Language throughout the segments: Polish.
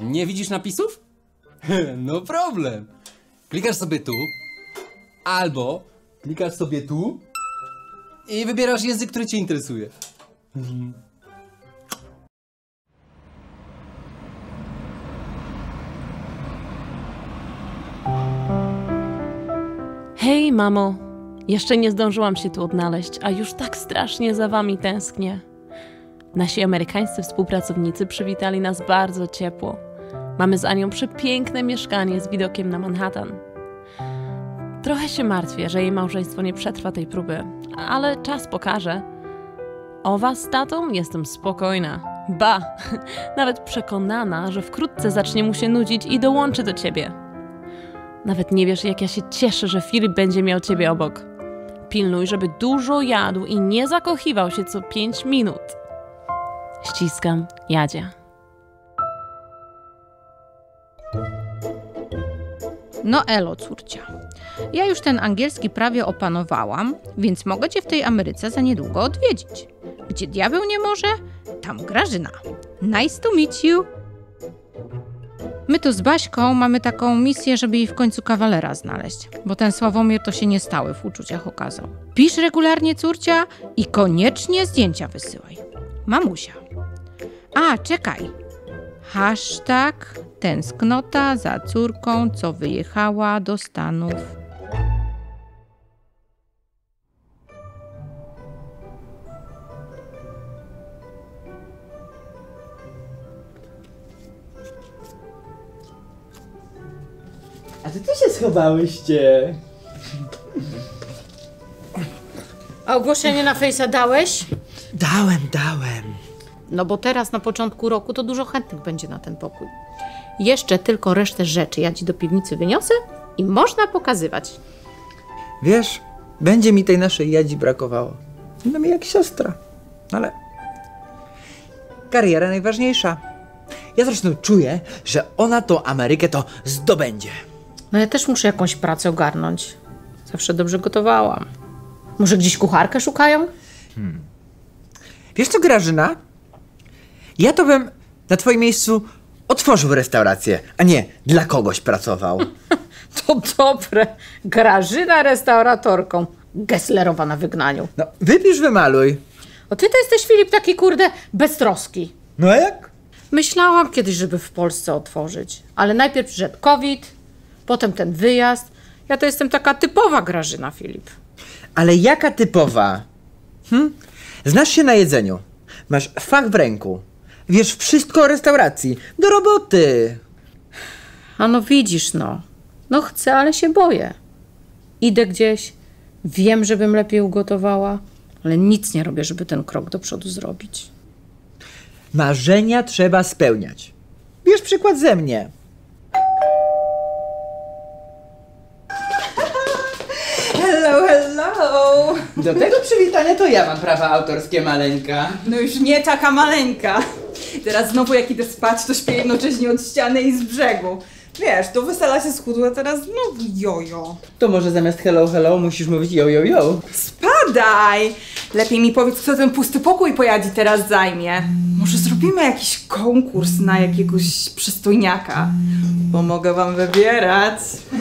Nie widzisz napisów? No problem. Klikasz sobie tu, albo klikasz sobie tu i wybierasz język, który cię interesuje. Hej, mamo. Jeszcze nie zdążyłam się tu odnaleźć, a już tak strasznie za wami tęsknię. Nasi amerykańscy współpracownicy przywitali nas bardzo ciepło. Mamy z Anią przepiękne mieszkanie z widokiem na Manhattan. Trochę się martwię, że jej małżeństwo nie przetrwa tej próby, ale czas pokaże. O was z tatą jestem spokojna. Ba, nawet przekonana, że wkrótce zacznie mu się nudzić i dołączy do ciebie. Nawet nie wiesz, jak ja się cieszę, że Filip będzie miał ciebie obok. Pilnuj, żeby dużo jadł i nie zakochiwał się co 5 minut. Ściskam, Jadzia. No elo, córcia. Ja już ten angielski prawie opanowałam, więc mogę cię w tej Ameryce za niedługo odwiedzić. Gdzie diabeł nie może, tam Grażyna. Nice to meet you. My tu z Baśką mamy taką misję, żeby jej w końcu kawalera znaleźć, bo ten Sławomir to się nie stały w uczuciach okazał. Pisz regularnie, córcia, i koniecznie zdjęcia wysyłaj. Mamusia. A, czekaj. Hashtag tęsknota za córką, co wyjechała do Stanów. A ty tu się schowałyście? A ogłoszenie na Face'a dałeś? Dałem. No bo teraz na początku roku to dużo chętnych będzie na ten pokój. Jeszcze tylko resztę rzeczy ja ci do piwnicy wyniosę i można pokazywać. Wiesz, będzie mi tej naszej Jadzi brakowało. No mi jak siostra. Ale kariera najważniejsza. Ja zresztą czuję, że ona tą Amerykę to zdobędzie. No ja też muszę jakąś pracę ogarnąć. Zawsze dobrze gotowałam. Może gdzieś kucharkę szukają? Wiesz co, Grażyna? Ja to bym na twoim miejscu otworzył restaurację, a nie dla kogoś pracował. To dobre. Grażyna restauratorką. Gesslerowa na wygnaniu. No, wypisz, wymaluj. O ty to jesteś, Filip, taki kurde beztroski. No a jak? Myślałam kiedyś, żeby w Polsce otworzyć. Ale najpierw przyszedł COVID, potem ten wyjazd. Ja to jestem taka typowa Grażyna, Filip. Ale jaka typowa? Znasz się na jedzeniu. Masz fach w ręku. Wiesz wszystko o restauracji. Do roboty. A no widzisz, no. No chcę, ale się boję. Idę gdzieś, wiem, żebym lepiej ugotowała, ale nic nie robię, żeby ten krok do przodu zrobić. Marzenia trzeba spełniać. Bierz przykład ze mnie. Hello! Do tego przywitania to ja mam prawa autorskie, maleńka. No już nie taka maleńka. Teraz znowu jak idę spać, to śpię jednocześnie od ściany i z brzegu. Wiesz, do wesela się schudła, teraz znowu jojo. To może zamiast hello musisz mówić yo. Spadaj! Lepiej mi powiedz, kto ten pusty pokój po Jadzi teraz zajmie. Może zrobimy jakiś konkurs na jakiegoś przystojniaka, bo mogę wam wybierać.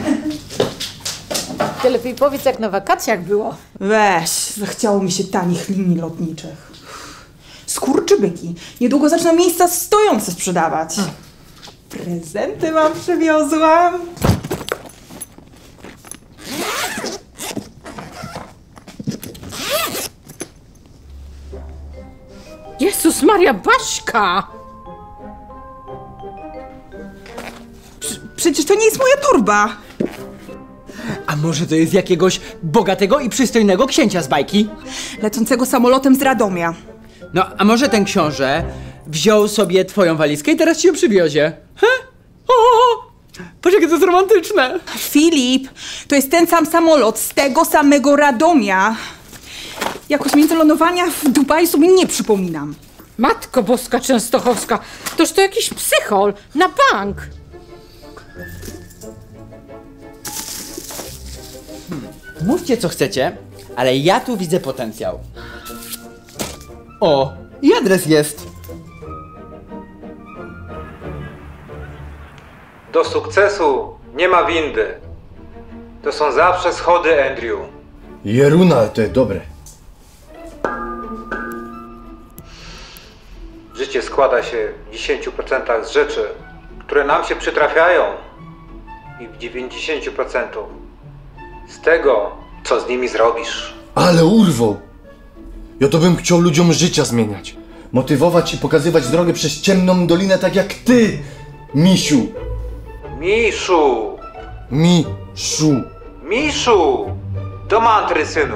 Ty lepiej powiedz, jak na wakacjach było. Weź, zachciało mi się tanich linii lotniczych. Skurczybyki. Niedługo zaczną miejsca stojące sprzedawać. Prezenty wam przywiozłam. Jezus Maria, Baśka! Przecież to nie jest moja torba. A może to jest jakiegoś bogatego i przystojnego księcia z bajki? Lecącego samolotem z Radomia. No, a może ten książę wziął sobie twoją walizkę i teraz ci ją przywiozie? He? O! Patrz, jakie to jest romantyczne! Filip, to jest ten sam samolot z tego samego Radomia. Jakoś między lądowania w Dubaju sobie nie przypominam. Matko Boska Częstochowska, toż to jakiś psychol na bank. Mówcie, co chcecie, ale ja tu widzę potencjał. O, i adres jest. Do sukcesu nie ma windy. To są zawsze schody, Andrew. Jeruna, ale to jest dobre. Życie składa się w 10% z rzeczy, które nam się przytrafiają i w 90% z tego, co z nimi zrobisz. Ale urwał! Ja to bym chciał ludziom życia zmieniać. Motywować i pokazywać drogę przez ciemną dolinę tak jak ty, misiu. Miszu! Miszu. Miszu! Do mantry, synu!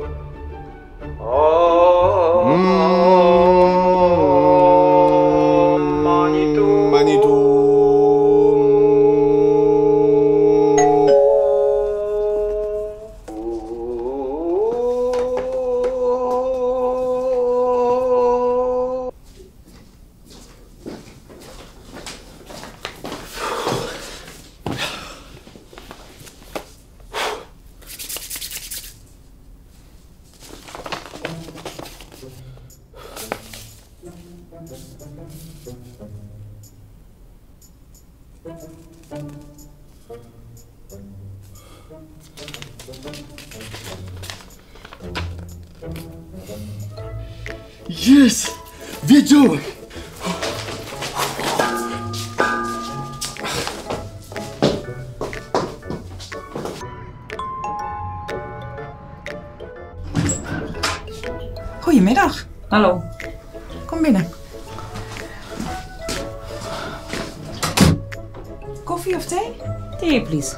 O, Manitu! Manitu. Jest! Wiedziałem! Goedemiddag. Hallo. Kom binnen. Koffie of thee? Thee, please.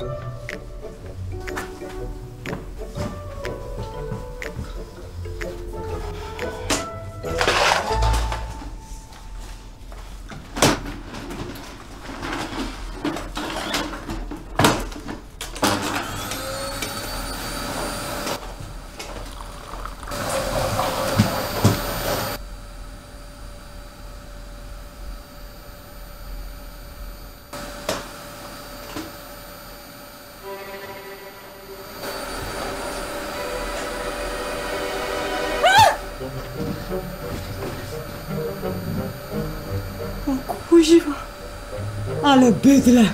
Kuźwa. Ale bydle.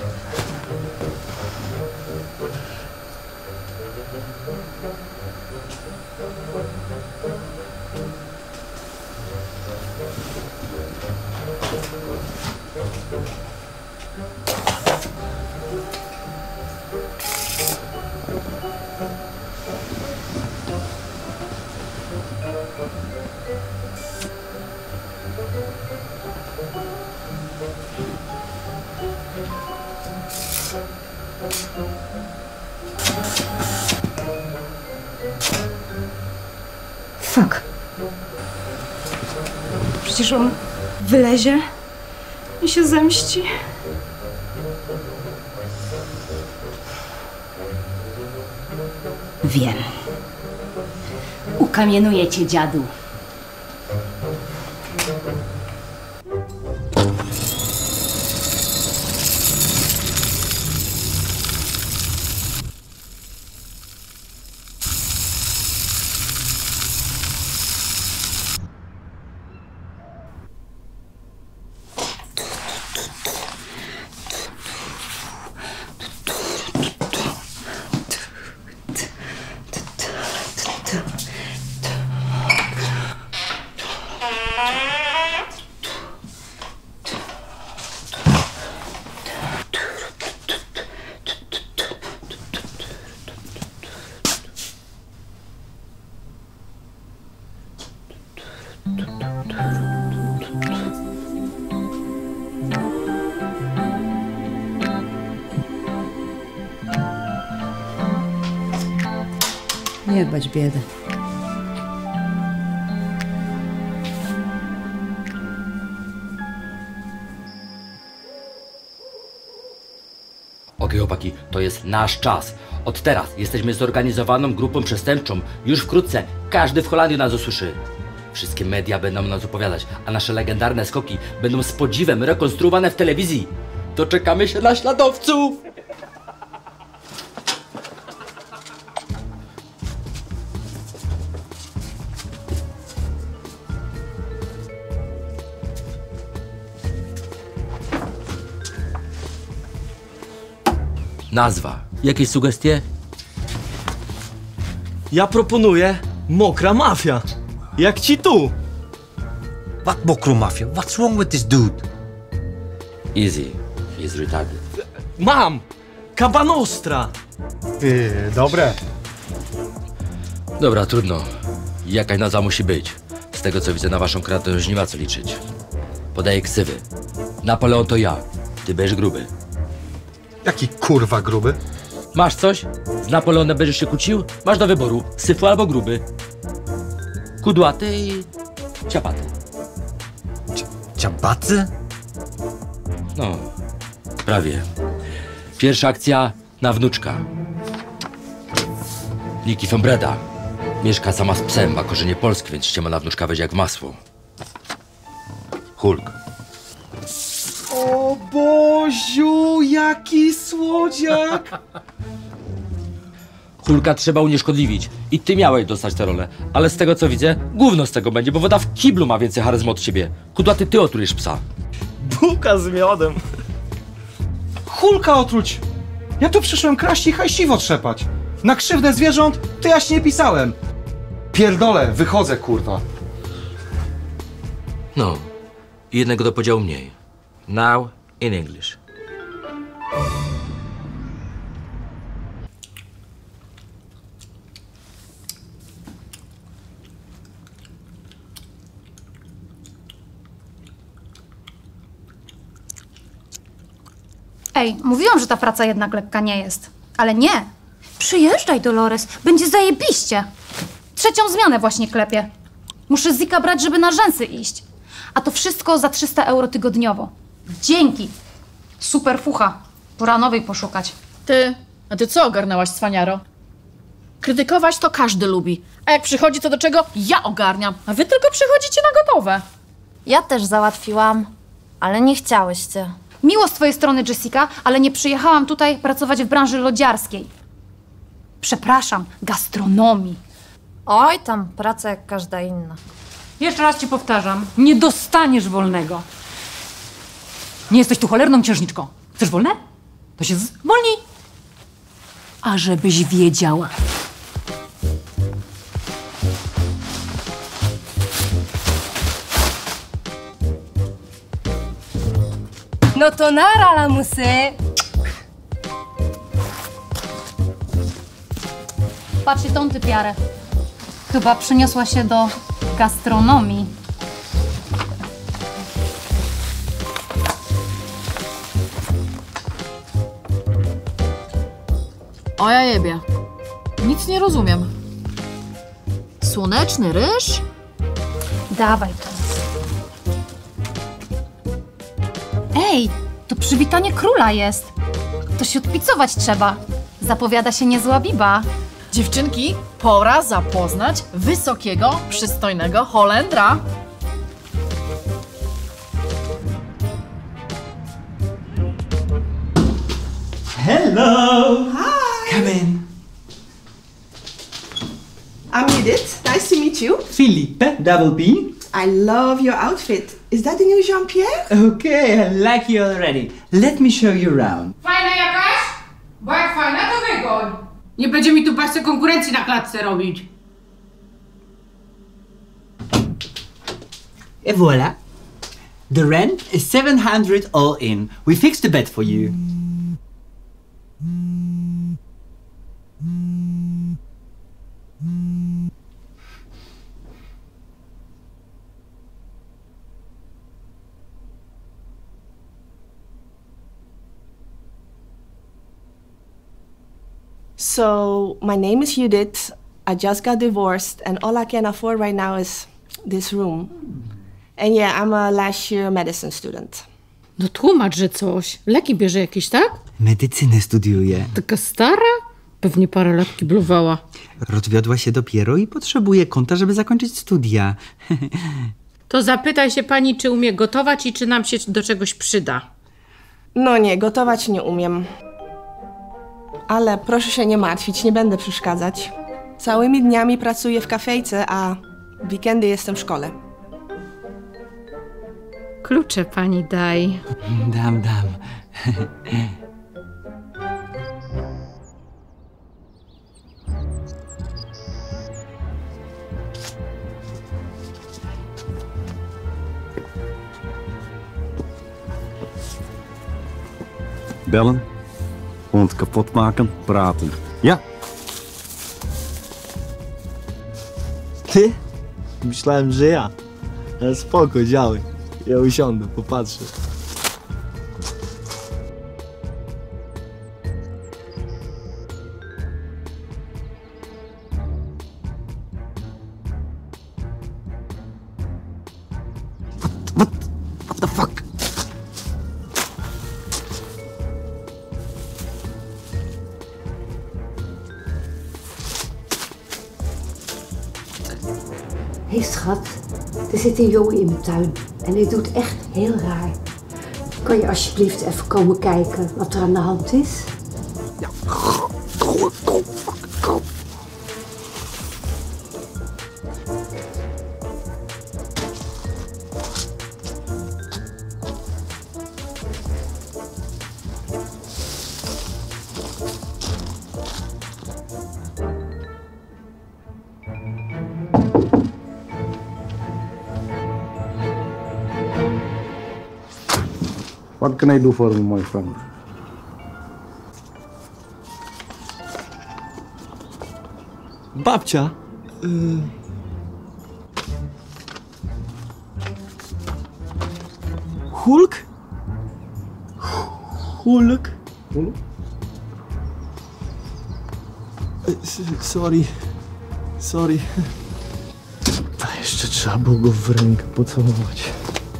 Fuck. Przecież on wylezie i się zemści. Wiem. Ukamienuję cię, dziadu. Nie bać biedy. Okej, chłopaki, to jest nasz czas. Od teraz jesteśmy zorganizowaną grupą przestępczą. Już wkrótce każdy w Holandii nas usłyszy. Wszystkie media będą nas opowiadać, a nasze legendarne skoki będą z podziwem rekonstruowane w telewizji. Doczekamy się naśladowców! Nazwa. Jakieś sugestie? Ja proponuję Mokra Mafia. Jak ci tu? What Mokro Mafia? What's wrong with this dude? Easy. He's retarded. Mam! Cabanostra! Dobre. Dobra, trudno. Jakaś nazwa musi być. Z tego co widzę na waszą kreatywność nie ma co liczyć. Podaję ksywy. Napoleon to ja. Ty będziesz gruby. Jaki kurwa gruby? Masz coś? Z Napoleonem będziesz się kłócił? Masz do wyboru. Syfu albo gruby. Kudłaty i ciapaty. Ciabacy? No, prawie. Pierwsza akcja na wnuczka. Niki von Breda. Mieszka sama z psem, ma korzenie polskie, więc ściema na wnuczka wejdzie jak w masło. Hulk. O Boziu, jaki słodziak! Hulka trzeba unieszkodliwić. I ty miałeś dostać tę rolę. Ale z tego co widzę, gówno z tego będzie, bo woda w kiblu ma więcej charyzmu od ciebie. Kudłaty, ty otrujesz psa. Bułka z miodem. Hulka otruć! Ja tu przyszłem kraść i hajsiwo trzepać. Na krzywdę zwierząt to ja się nie pisałem. Pierdolę, wychodzę, kurwa. No, i jednego do podziału mniej. Now in English. Ej, mówiłam, że ta praca jednak lekka nie jest. Ale nie. Przyjeżdżaj, Dolores. Będzie zajebiście. 3. zmianę właśnie klepię. Muszę Zika brać, żeby na rzęsy iść. A to wszystko za 300 euro tygodniowo. Dzięki. Super fucha. Pora nowej poszukać. A ty co ogarnęłaś, cwaniaro? Krytykować to każdy lubi. A jak przychodzi co do czego, ja ogarniam. A wy tylko przychodzicie na gotowe. Ja też załatwiłam, ale nie chciałyście. Miło z twojej strony, Jessica, ale nie przyjechałam tutaj pracować w branży lodziarskiej. Przepraszam, gastronomii. Oj, tam praca jak każda inna. Jeszcze raz ci powtarzam, nie dostaniesz wolnego. Nie jesteś tu cholerną księżniczką. Chcesz wolne? To się zwolnij. A żebyś wiedziała. No to nara, lamusy. Patrzcie tą typiarę. Chyba przyniosła się do gastronomii. O ja jebie. Nic nie rozumiem. Słoneczny ryż? Dawaj to. Ej, to przywitanie króla jest. To się odpicować trzeba. Zapowiada się niezła biba. Dziewczynki, pora zapoznać wysokiego, przystojnego Holendra. Hello! Hi! Come in. I'm Judith. Nice to meet you. Felipe, double B. I love your outfit. Is that the new Jean-Pierre? Okay, I like you already. Let me show you around. Fajna jakaś? Bo jak fajna, to wygoń. Nie będzie mi tu paśce konkurencji na klatce robić. Et voilà. The rent is 700 all in. We fixed the bed for you. So, my name is Judith. I just got divorced, and all I can afford right now is this room. And yeah, I'm a last year medicine student. No tłumacz, że coś. Leki bierze jakieś, tak? Medycynę studiuje. Taka stara? Pewnie parę lat kiblowała. Rozwiodła się dopiero i potrzebuje konta, żeby zakończyć studia. To zapytaj się pani, czy umie gotować i czy nam się do czegoś przyda. No nie, gotować nie umiem. Ale proszę się nie martwić, nie będę przeszkadzać. Całymi dniami pracuję w kafejce, a w weekendy jestem w szkole. Klucze pani daj. Dam. bellen und kapot maken, praten. Ja? Ty? Myślałem, że ja. Ale spoko, działaj. Ja usiądę, popatrzę. What the fuck? Hé schat, er zit een jongen in mijn tuin en hij doet echt heel raar. Kan je alsjeblieft even komen kijken wat er aan de hand is? Ja. What can I do for you, my friend? Babcia? Hulk? Hulk? Sorry. Sorry. A jeszcze trzeba było go w rękę pocałować.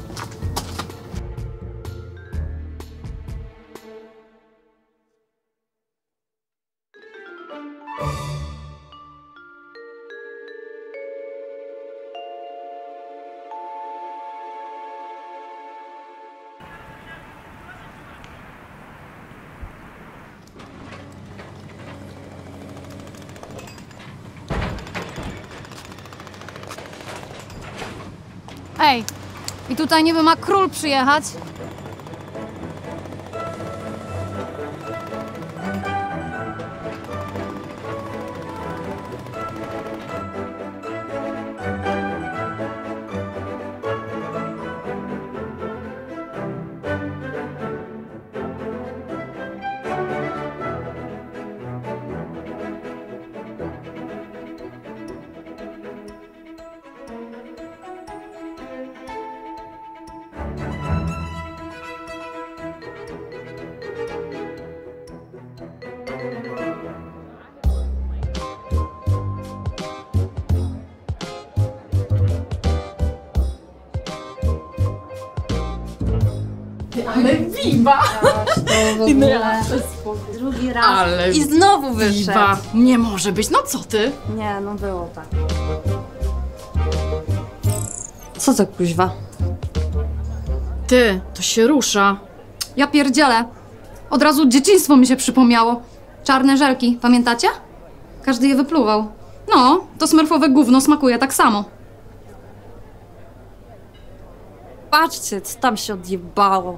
Ej, i tutaj niby ma król przyjechać? Ale Viva! Drugi raz. Ale I znowu wyszedł. Viva. Nie może być, no co ty? Nie, no było tak. Co to kuźwa? Ty, to się rusza. Ja pierdzielę. Od razu dzieciństwo mi się przypomniało. Czarne żelki, pamiętacie? Każdy je wypluwał. No, to smurfowe gówno smakuje tak samo. Patrzcie, co tam się odjebało.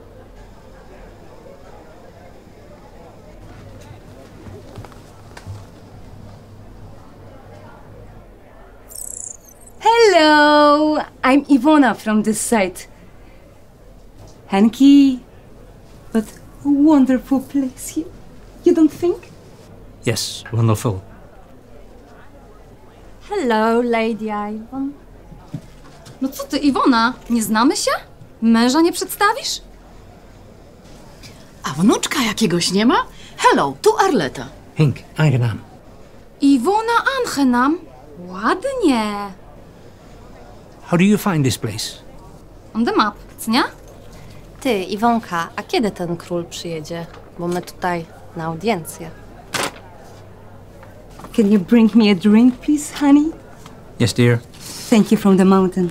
Hello, I'm Ivona from this site. Hanky, but a wonderful place here. You don't think? Yes, wonderful. Hello, Lady Ivan. No co ty, Iwona? Nie znamy się? Męża nie przedstawisz? A wnuczka jakiegoś nie ma? Hello, tu Arleta. Henk, aangenaam. Iwona Angenam? Ładnie. How do you find this place? On the map, co nie? Ty, Iwonka, a kiedy ten król przyjedzie? Bo my tutaj na audiencję. Can you bring me a drink, please, honey? Yes, dear. Thank you from the mountain.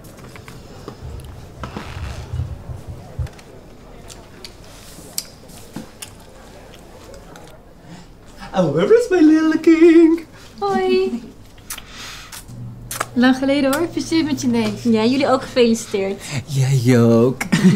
Oh, where is my little king? Hoi. Lang geleden hoor, gefeliciteerd met je neef. Ja, jullie ook gefeliciteerd. Jij ook.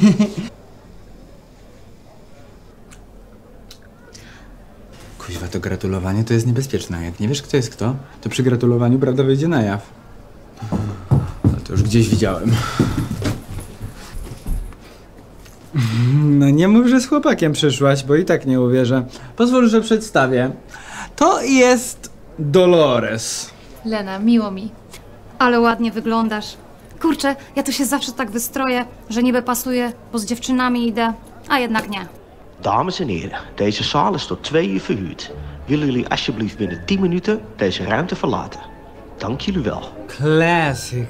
Kuźwa, to gratulowanie to jest niebezpieczne. Jak nie wiesz, kto jest kto, to przy gratulowaniu prawda wyjdzie na jaw. No to już gdzieś widziałem. No nie mów, że z chłopakiem przyszłaś, bo i tak nie uwierzę. Pozwól, że przedstawię. To jest Dolores. Lena, miło mi. Ale ładnie wyglądasz. Kurczę, ja tu się zawsze tak wystroję, że niby pasuje, bo z dziewczynami idę, a jednak nie. Dames en heren, deze zaal is tot 2 uur verhuurd. Willen jullie alsjeblieft binnen 10 minuten deze ruimte verlaten? Dank jullie wel. Classic.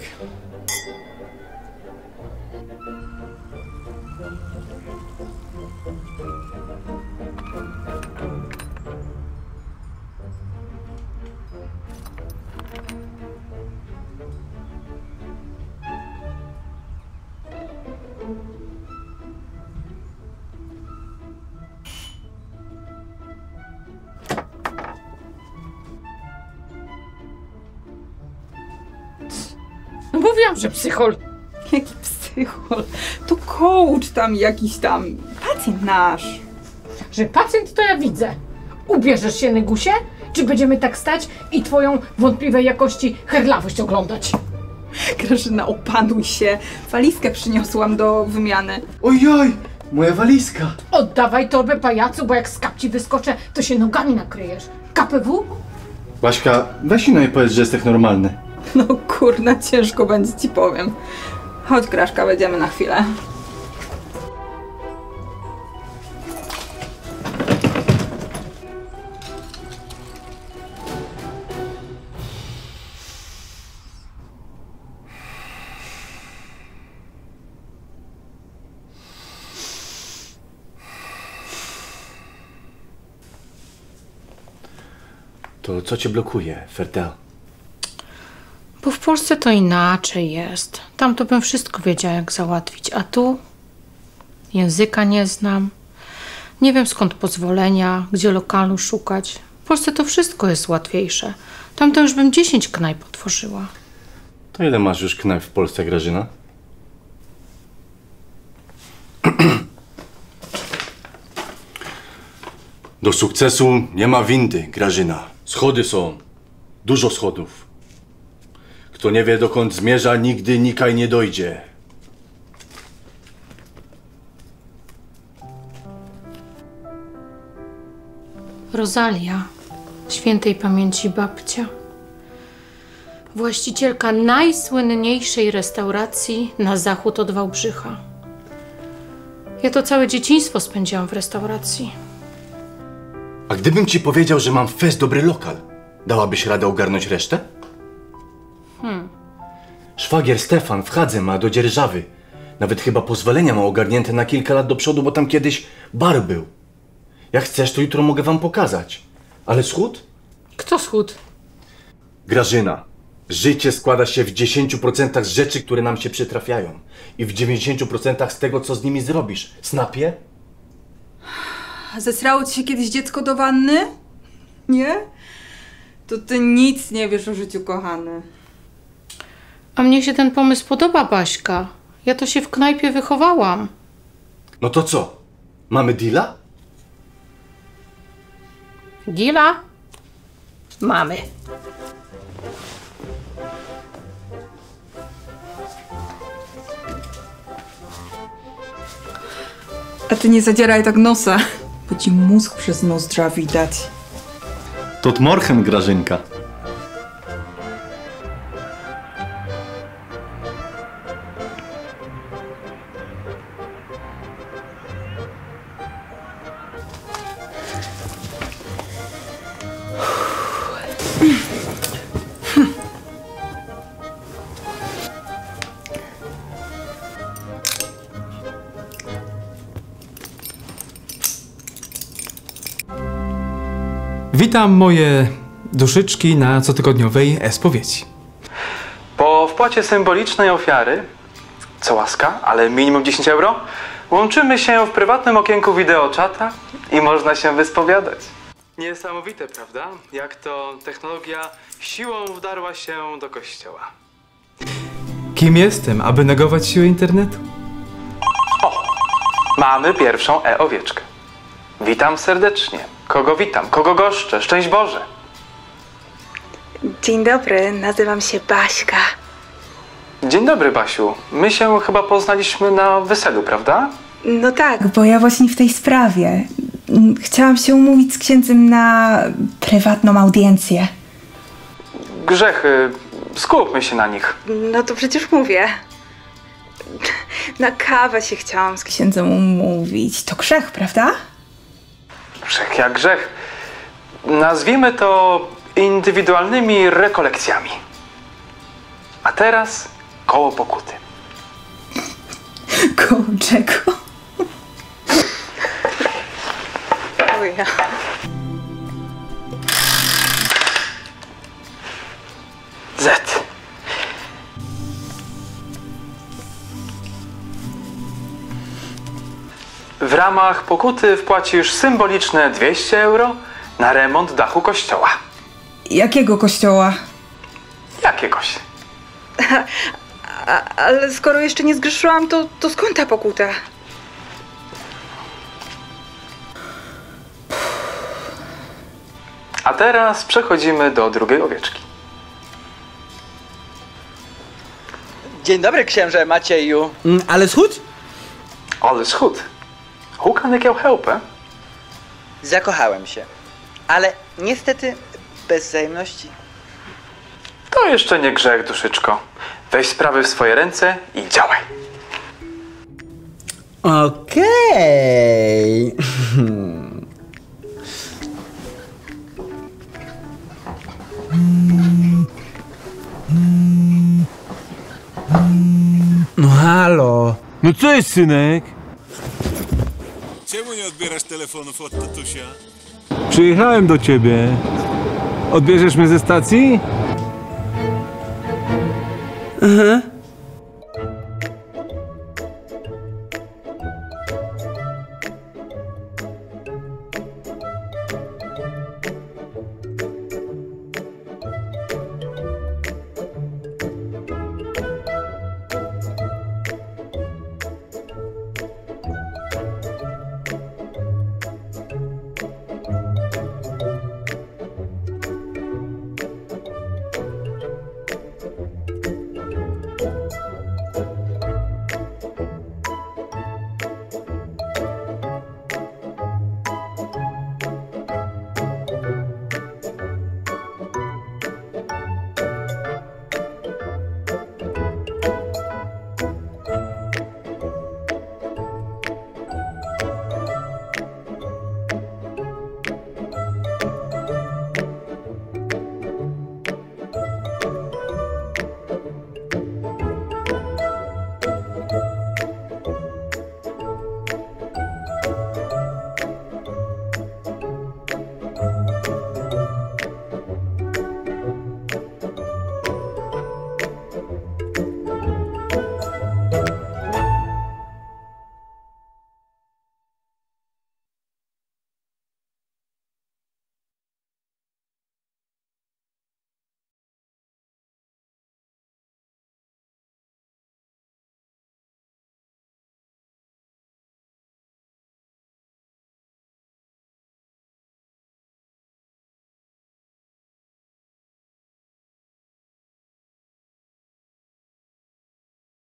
Mówiłam, że psychol. Jaki psychol? To coach tam jakiś tam. Pacjent nasz. Że pacjent to ja widzę. Ubierzesz się, Nygusie? Czy będziemy tak stać i twoją wątpliwej jakości herlawość oglądać? Grażyna, opanuj się. Walizkę przyniosłam do wymiany. Ojoj, moja walizka. Oddawaj torbę, pajacu, bo jak z kapci wyskoczę, to się nogami nakryjesz. KPW? Baśka, weź no i powiedz, że jesteś normalny. No kurna, ciężko będzie, ci powiem. Chodź, Graszka, będziemy na chwilę. To co cię blokuje, Fertel? Bo w Polsce to inaczej jest. Tam to bym wszystko wiedziała, jak załatwić. A tu języka nie znam. Nie wiem, skąd pozwolenia, gdzie lokalu szukać. W Polsce to wszystko jest łatwiejsze. Tam to już bym 10 knajp otworzyła. To ile masz już knajp w Polsce, Grażyna? Do sukcesu nie ma windy, Grażyna. Schody są. Dużo schodów. Kto nie wie, dokąd zmierza, nigdy nikaj nie dojdzie. Rosalia, świętej pamięci babcia. Właścicielka najsłynniejszej restauracji na zachód od Wałbrzycha. Ja to całe dzieciństwo spędziłam w restauracji. A gdybym ci powiedział, że mam fest dobry lokal, dałabyś radę ogarnąć resztę? Szwagier Stefan w Hadze ma do dzierżawy. Nawet chyba pozwolenia ma ogarnięte na kilka lat do przodu, bo tam kiedyś bar był. Jak chcesz, to jutro mogę wam pokazać. Ale schód? Kto schód? Grażyna, życie składa się w 10% z rzeczy, które nam się przytrafiają. I w 90% z tego, co z nimi zrobisz. Snapie? Zesrało ci się kiedyś dziecko do wanny? Nie? To ty nic nie wiesz o życiu, kochany. A mnie się ten pomysł podoba, Baśka. Ja to się w knajpie wychowałam. No to co? Mamy deala? Deala? Mamy. A ty nie zadzieraj tak nosa, bo ci mózg przez nozdrza widać. To morchem, Grażynka. Witam moje duszyczki na cotygodniowej spowiedzi. Po wpłacie symbolicznej ofiary, co łaska, ale minimum 10 euro, łączymy się w prywatnym okienku wideoczata i można się wyspowiadać. Niesamowite, prawda? Jak to technologia siłą wdarła się do kościoła. Kim jestem, aby negować siłę internetu? O! Mamy pierwszą e-owieczkę. Witam serdecznie. Kogo witam? Kogo goszczę? Szczęść Boże! Dzień dobry, nazywam się Baśka. Dzień dobry, Basiu. My się chyba poznaliśmy na weselu, prawda? No tak, bo ja właśnie w tej sprawie. Chciałam się umówić z księdzem na prywatną audiencję. Grzechy, skupmy się na nich. No to przecież mówię. Na kawę się chciałam z księdzem umówić. To grzech, prawda? Grzech jak grzech. Nazwijmy to indywidualnymi rekolekcjami. A teraz koło pokuty. Koło czego? Ja. Z. W ramach pokuty wpłacisz symboliczne 200 euro na remont dachu kościoła. Jakiego kościoła? Jakiegoś. Ale skoro jeszcze nie zgrzeszyłam, to skąd ta pokuta? A teraz przechodzimy do drugiej owieczki. Dzień dobry, księże Macieju. Ale schód? Ale schód. Who can I help? Zakochałem się. Ale niestety bez wzajemności. To jeszcze nie grzech, duszyczko. Weź sprawy w swoje ręce i działaj. Okej. No halo. No co jest, synek? Czemu nie odbierasz telefonów od tatusia? Przyjechałem do ciebie. Odbierzesz mnie ze stacji? Aha.